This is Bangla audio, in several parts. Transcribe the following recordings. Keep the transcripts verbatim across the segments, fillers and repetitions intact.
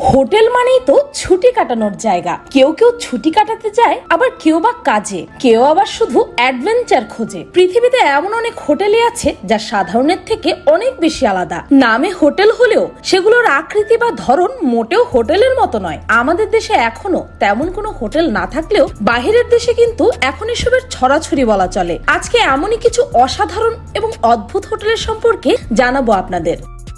হোটেল মানেই তো ছুটি কাটানোর জায়গা। কেউ কেউ ছুটি কাটাতে যায়, আবার কেউ বা কাজে, কেউ আবার শুধু অ্যাডভেঞ্চার খোঁজে। পৃথিবীতে এমন অনেক হোটেলই আছে যা সাধারণের থেকে অনেক বেশি আলাদা। নামে হোটেল হলেও সেগুলোর আকৃতি বা ধরন মোটেও হোটেলের মতো নয়। আমাদের দেশে এখনো তেমন কোনো হোটেল না থাকলেও বাহিরের দেশে কিন্তু এখন এসবের ছড়াছড়ি বলা চলে। আজকে এমনই কিছু অসাধারণ এবং অদ্ভুত হোটেলের সম্পর্কে জানাবো আপনাদের।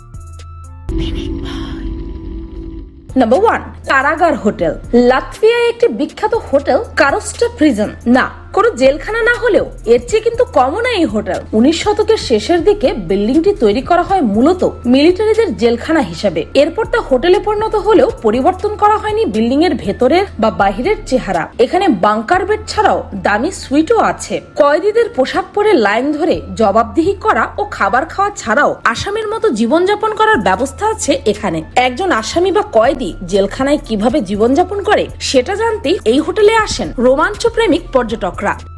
নাম্বার ওয়ান, কারাগার হোটেল। লাতভিয়ায় একটি বিখ্যাত হোটেল কারোস্টা প্রিজন, না কোনো জেলখানা না হলেও এর চেয়ে কিন্তু কমন এই হোটেল। উনিশ শতকের শেষের দিকে বিল্ডিংটি তৈরি করা হয় মূলত মিলিটারিদের জেলখানা হিসেবে। এরপর তা হোটেলে পরিণত হলেও পরিবর্তন করা হয়নি বিল্ডিং এর ভেতরের বা বাহিরের চেহারা। এখানে বাংকার বেড ছাড়াও দামি সুইটও আছে। কয়েদিদের পোশাক পরে লাইন ধরে জবাবদিহি করা ও খাবার খাওয়া ছাড়াও আসামির মতো জীবনযাপন করার ব্যবস্থা আছে এখানে। একজন আসামি বা কয়েদি জেলখানায় কিভাবে জীবনযাপন করে সেটা জানতেই এই হোটেলে আসেন রোমাঞ্চ প্রেমিক পর্যটক।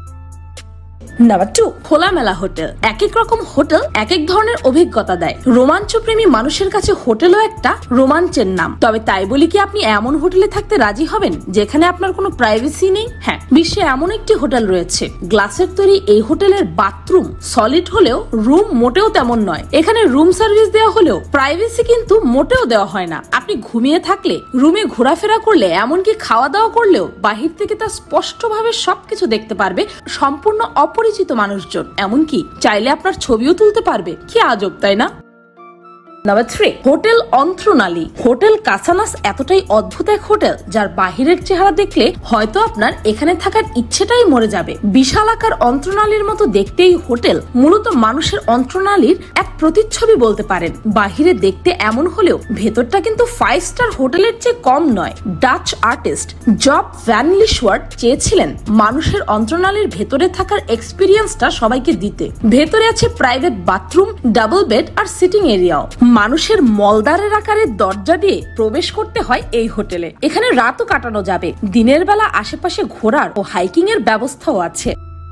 নাম্বার টু, খোলামেলা হোটেল। এক এক রকম হোটেল এক এক ধরনের অভিজ্ঞতা দেয়। রোমাঞ্চ প্রেমী মানুষের কাছে হোটেলও একটা রোমাঞ্চের নাম। তবে তাই বলি কি আপনি এমন হোটেলে থাকতে রাজি হবেন যেখানে আপনার কোনো প্রাইভেসি নেই? হ্যাঁ, বিশ্বে এমন একটি হোটেল রয়েছে। গ্লাসের তৈরি এই হোটেলের বাথরুম সলিড হলেও রুম মোটেও তেমন নয়। এখানে রুম সার্ভিস দেওয়া হলেও প্রাইভেসি কিন্তু মোটেও দেওয়া হয় না। আপনি ঘুমিয়ে থাকলে, রুমে ঘোরাফেরা করলে, এমনকি খাওয়া দাওয়া করলেও বাহির থেকে তা স্পষ্টভাবে সবকিছু দেখতে পারবে সম্পূর্ণ অপরিচিত মানুষজন। এমনকি চাইলে আপনার ছবিও তুলতে পারবে। কি আজব, তাই না? নাম্বার থ্রি, হোটেল অন্ত্রনালী। হোটেল কাসানাস এতটাই অদ্ভুত এক হোটেল যার বাহিরের চেহারা দেখলে হয়তো আপনার এখানে থাকার ইচ্ছেটাই মরে যাবে। বিশাল আকার অন্ত্রনালীর মতো দেখতে এই হোটেল মূলত মানুষের অন্ত্রনালীর এক প্রতিচ্ছবি বলতে পারেন। বাহিরে দেখতে এমন হলেও ভেতরটা কিন্তু ফাইভ স্টার হোটেলের চেয়ে কম নয়। Dutch artist Joep van Lieshout চেয়েছিলেন মানুষের অন্ত্রনালীর ভেতরে থাকার এক্সপিরিয়েন্সটা সবাইকে দিতে। ভেতরে আছে প্রাইভেট বাথরুম, ডাবল বেড আর সিটিং এরিয়াও। মানুষের মলদারের আকারের দরজা দিয়ে প্রবেশ করতে হয় এই হোটেলে। এখানে রাতও কাটানো যাবে। দিনের বেলা আশেপাশে ঘোরার ও হাইকিং এর ব্যবস্থাও আছে।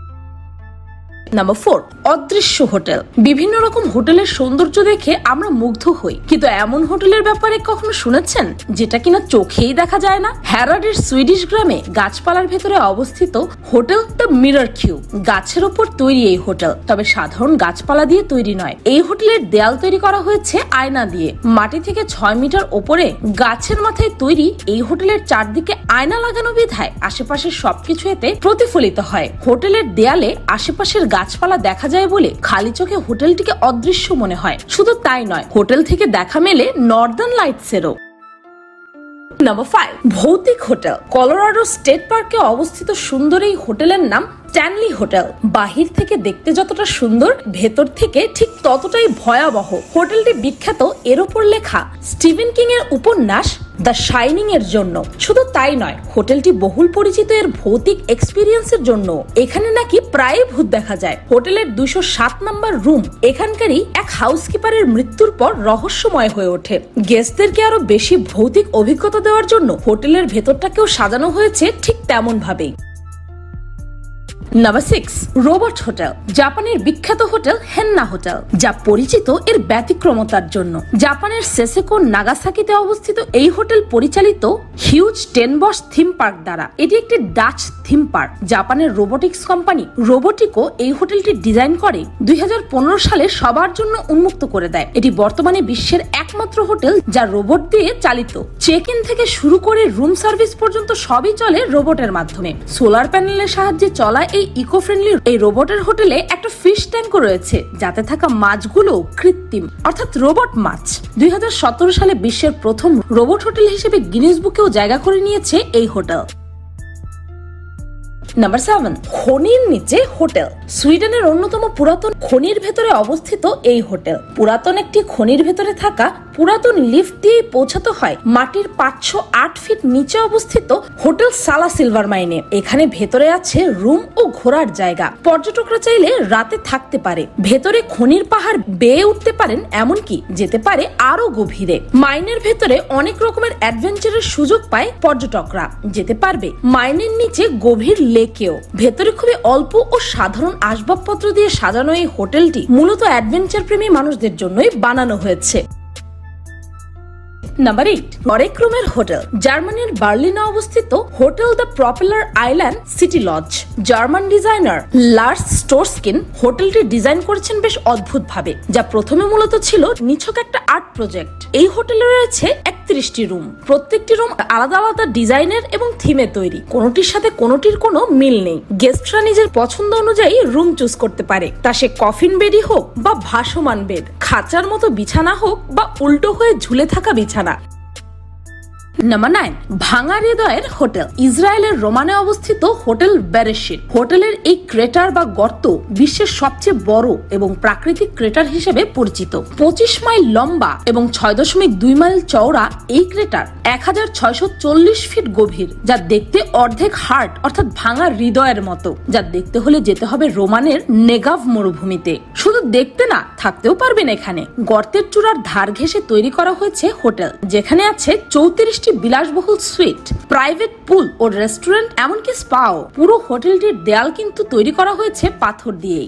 নাম্বার ফোর, অদৃশ্য হোটেল। বিভিন্ন রকম হোটেলের সৌন্দর্য দেখে আমরা মুগ্ধ হই, কিন্তু এমন হোটেলের ব্যাপারে কখনো শুনেছেন যেটা কিনা চোখেই দেখা যায় না? হ্যারাডের সুইডিশ গ্রামে গাছপালার ভেতরে অবস্থিত হোটেল দ্য মিরর কিউ। গাছের ওপর তৈরি এই হোটেল, তবে সাধারণ গাছপালা দিয়ে তৈরি নয়। এই হোটেলের দেয়াল তৈরি করা হয়েছে আয়না দিয়ে। মাটি থেকে ছয় মিটার ওপরে গাছের মাথায় তৈরি এই হোটেলের চারদিকে আয়না লাগানো বিধায় আশেপাশের সবকিছু এতে প্রতিফলিত হয়। হোটেলের দেয়ালে আশেপাশের গাছপালা দেখা যায় বলে খালি চোখে হোটেলটিকে অদৃশ্য মনে হয়। শুধু তাই নয়, হোটেল থেকে দেখা মেলে নর্দার্ন লাইটসেরও। নাম্বার ফাইভ, ভৌতিক হোটেল। কলোরাডো স্টেট পার্কে অবস্থিত সুন্দর এই হোটেলের নাম স্ট্যানলি হোটেল। বাহির থেকে দেখতে যতটা সুন্দর, ভেতর থেকে ঠিক ততটাই ভয়াবহ। হোটেলটি বিখ্যাত এর উপর লেখা স্টিভেন কিং এর উপন্যাস দ্য শাইনিং এর জন্য। শুধু তাই নয়, হোটেলটি বহুল পরিচিত এর ভৌতিক এক্সপিরিয়েন্সের জন্য। এখানে নাকি প্রায় ভূত দেখা যায়। হোটেলের দুইশো সাত নাম্বার রুম এখানকারই এক হাউসকিপারের মৃত্যুর পর রহস্যময় হয়ে ওঠে। গেস্টদেরকে আরো বেশি ভৌতিক অভিজ্ঞতা দেওয়ার জন্য হোটেলের ভেতরটাকেও সাজানো হয়েছে ঠিক তেমন ভাবেই। Number six, robot hotel. জাপানের বিখ্যাত হোটেল হেন্না হোটেল, যা পরিচিত এর ব্যতিক্রমতার জন্য। জাপানের সেসেকো নাগাসাকিতে অবস্থিত এই হোটেল পরিচালিত Huis Ten Bosch theme park দ্বারা। এটি একটি ডাচ থিম পার্ক। জাপানের রোবোটিক্স কোম্পানি রোবোটিকো এই হোটেলটি ডিজাইন করে দুই হাজার পনেরো সালে সবার জন্য উন্মুক্ত করে দেয়। এটি বর্তমানে বিশ্বের একমাত্র হোটেল যা রোবট দিয়ে চালিত। চেক ইন থেকে শুরু করে রুম সার্ভিস পর্যন্ত সবই চলে রোবটের মাধ্যমে। সোলার প্যানেলের সাহায্যে চলা এই ইকো ফ্রেন্ডলি এই রোবটের হোটেলে একটা ফিশ ট্যাঙ্কও রয়েছে, যাতে থাকা মাছগুলো কৃত্রিম, অর্থাৎ রোবট মাছ। দুই হাজার সতেরো সালে বিশ্বের প্রথম রোবট হোটেল হিসেবে গিনেস বুকেও জায়গা করে নিয়েছে এই হোটেল। নাম্বার সেভেন, খনির নিচে হোটেল। সুইডেনের অন্যতম পুরাতন খনির ভেতরে অবস্থিত এই হোটেল। পুরাতন একটি খনির ভেতরে থাকা পুরাতন লিফট দিয়ে পৌঁছাতে হয় মাটির পাঁচশো আট ফিট নিচে অবস্থিত হোটেল সালা সিলভার মাইনে। এখানে ভেতরে আছে রুম ও ঘোরার জায়গা। পর্যটকরা চাইলে রাতে থাকতে পারে। ভেতরে খনির পাহাড় বেয়ে উঠতে পারেন, এমনকি যেতে পারে আরো গভীরে। মাইনের ভেতরে অনেক রকমের অ্যাডভেঞ্চারের সুযোগ পায় পর্যটকরা। যেতে পারবে মাইনের নিচে গভীর লেকেও। ভেতরে খুবই অল্প ও সাধারণ আসবাবপত্র দিয়ে সাজানো এই হোটেলটি মূলত অ্যাডভেঞ্চার প্রেমী মানুষদের জন্যই বানানো হয়েছে। নাম্বার এইট, অরেক রুমের হোটেল। জার্মানির বার্লিনে অবস্থিত hotel the propeller island city lodge. German designer Lars Stroschen হোটেলটি ডিজাইন করেছেন বেশ অদ্ভুত ভাবে, যা প্রথমে মূলত ছিল নিছক একটা আর্ট প্রজেক্ট। এই হোটেলে রয়েছে একত্রিশটি রুম, প্রত্যেকটি রুম আলাদা আলাদা ডিজাইনের এবং থিমে তৈরি, কোনোটির সাথে কোনোটির কোনো মিল নেই। গেস্টরা নিজের পছন্দ অনুযায়ী রুম চুজ করতে পারে, তা সে কফিন বেডই হোক বা ভাসমান বেড, খাঁচার মতো বিছানা হোক বা উল্টো হয়ে ঝুলে থাকা বিছানা। নাম্বার নাইন, ভাঙা হৃদয়ের হোটেল। ইসরায়েলের রোমানে অবস্থিত হোটেল বেরেশিট। হোটেলের এই ক্রেটার বা গর্ত বিশ্বের সবচেয়ে বড় এবং প্রাকৃতিক ক্রেটার হিসেবে পরিচিত। পঁচিশ মাইল লম্বা এবং ছয় দশমিক দুই মাইল চওড়া এই ক্রেটার এক হাজার ছয়শো চল্লিশ ফিট গভীর, যা দেখতে অর্ধেক হার্ট অর্থাৎ ভাঙা হৃদয়ের মতো। যা দেখতে হলে যেতে হবে রোমানের নেগাভ মরুভূমিতে। শুধু দেখতে না, থাকতেও পারবেন এখানে। গর্তের চূড়ার ধার ঘেঁষে তৈরি করা হয়েছে হোটেল, যেখানে আছে চৌত্রিশ বিলাসবহুল সুইট, প্রাইভেট পুল ও রেস্টুরেন্ট, এমনকি স্পাও। পুরো হোটেলটির দেয়াল কিন্তু তৈরি করা হয়েছে পাথর দিয়েই।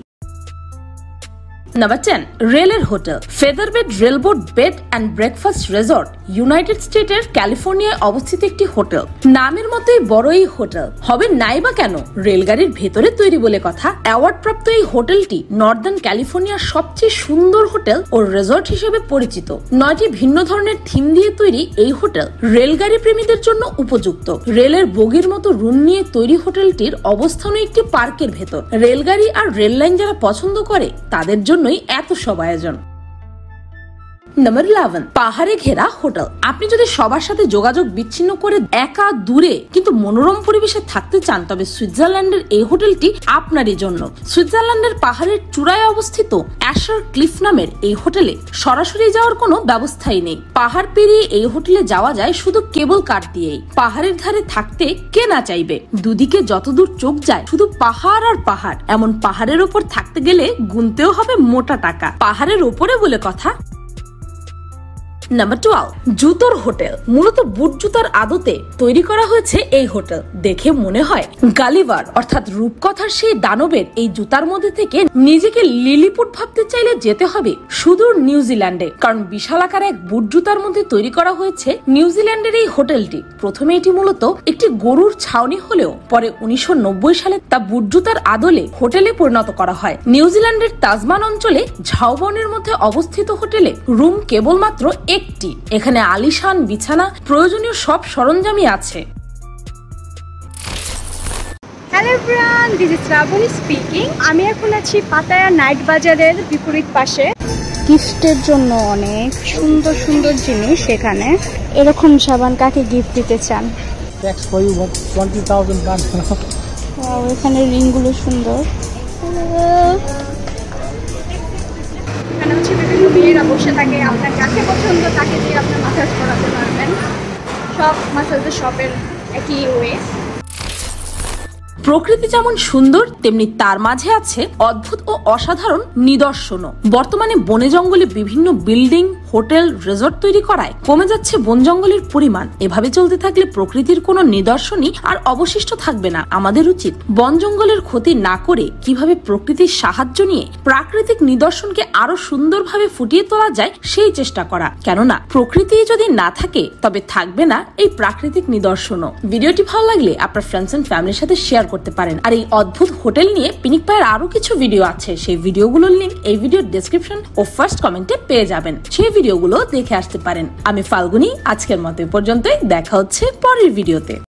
নাম্বার টেন, রেলের hotel. Featherbed Railroad bed and breakfast resort United স্টেটের ক্যালিফোর্নিয়ায় অবস্থিত একটি হোটেল। নামের মতোই বড় এই হোটেল হবে নাই বা কেন, রেলগাড়ির ভেতরে তৈরি বলে কথা। অ্যাওয়ার্ড প্রাপ্ত এই হোটেলটি নর্দার্ন ক্যালিফোর্নিয়ার সবচেয়ে সুন্দর হোটেল ও রিসর্ট হিসেবে পরিচিত। নয়টি ভিন্ন ধরনের থিম দিয়ে তৈরি এই হোটেল রেলগাড়ি প্রেমীদের জন্য উপযুক্ত। রেলের বগির মতো রুম নিয়ে তৈরি হোটেলটির অবস্থানও একটি পার্কের ভেতর। রেলগাড়ি আর রেল লাইন যারা পছন্দ করে তাদের জন্য এত সব আয়োজন। নাম্বার ইলেভেন, পাহাড়ে ঘেরা হোটেল। আপনি যদি সবার সাথে যোগাযোগ বিচ্ছিন্ন করে একা দূরে কিন্তু মনোরম পরিবেশে থাকতে চান, তবে সুইজারল্যান্ডের এই হোটেলটি আপনারই জন্য। সুইজারল্যান্ডের পাহাড়ের চূড়ায় অবস্থিত অ্যাশার ক্লিফ নামের এই হোটেলে সরাসরি যাওয়ার কোনো ব্যবস্থাই নেই। পাহাড় পেরিয়ে এই হোটেলে যাওয়া যায় শুধু কেবল কার দিয়েই। পাহাড়ের ধারে থাকতে কে না চাইবে? দুদিকে যতদূর চোখ যায় শুধু পাহাড় আর পাহাড়। এমন পাহাড়ের ওপর থাকতে গেলে গুনতেও হবে মোটা টাকা। পাহাড়ের ওপরে বলে কথা। নাম্বার টুয়েলভ, জুতোর হোটেল। মূলত বুট জুতার আদতে তৈরি করা হয়েছে এই হোটেল। দেখে মনে হয় গালিভার অর্থাৎ রূপকথার সেই দানবের এই জুতার মধ্যে থেকে নিজেকে লিলিপুট ভাবতে চাইলে যেতে হবে সুদূর নিউজিল্যান্ডে, কারণ বিশাল আকার এক বুট জুতার মধ্যে তৈরি করা হয়েছে নিউজিল্যান্ডের এই হোটেলটি। প্রথমে এটি মূলত একটি গরুর ছাউনি হলেও পরে উনিশশো নব্বই সালে তা বুট জুতার আদলে হোটেলে পরিণত করা হয়। নিউজিল্যান্ডের তাজমান অঞ্চলে ঝাউবনের মধ্যে অবস্থিত হোটেলে রুম কেবলমাত্র একটি। এখানে আলিশান বিছানা, প্রয়োজনীয় সব সরঞ্জামই আছে। Hello everyone, this is Shrabani speaking. আমি এখন আছি পাতায়া নাইট বাজারের বিপরীত পাশে। গিফটের জন্য অনেক সুন্দর সুন্দর জিনিস এখানে। এরকম সাবান কাকে গিফট দিতে চান? এখানে রিংগুলো সুন্দর। এখানে হচ্ছে বিভিন্ন মেয়েরা বসে থাকে, আপনার যাকে পছন্দ তাকে দিয়ে আপনার মাসাজ করাতে পারবেন। সব মাসাজের শপের একই ওয়ে। প্রকৃতি যেমন সুন্দর তেমনি তার মাঝে আছে অদ্ভুত ও অসাধারণ নিদর্শনও। বর্তমানে বনে জঙ্গলে বিভিন্ন বিল্ডিং, হোটেল, রিসর্ট তৈরি করায় কমে যাচ্ছে বন জঙ্গলের পরিমাণ। এভাবে চলতে থাকলে প্রকৃতির কোনো নিদর্শনই আর অবশিষ্ট থাকবে না। আমাদের উচিত বন জঙ্গলের ক্ষতি না করে কিভাবে প্রকৃতির সাহায্য নিয়ে প্রাকৃতিক নিদর্শনকে আরো সুন্দরভাবে ফুটিয়ে তোলা যায় সেই চেষ্টা করা। কেননা প্রকৃতি যদি না থাকে তবে থাকবে না এই প্রাকৃতিক নিদর্শনও। ভিডিওটি ভালো লাগলে আপনার ফ্রেন্ডস এন্ড ফ্যামিলির সাথে শেয়ার করতে পারেন। আর এই অদ্ভুত হোটেল নিয়ে পিনিক পায়ের আরো কিছু ভিডিও আছে, সেই ভিডিওগুলোর লিংক এই ভিডিওর ডেসক্রিপশন ও ফার্স্ট কমেন্টে পেয়ে যাবেন। সেই ভিডিওগুলো দেখে আসতে পারেন। আমি ফাল্গুনী, আজকের মতো পর্যন্তই। দেখা হচ্ছে পরের ভিডিওতে।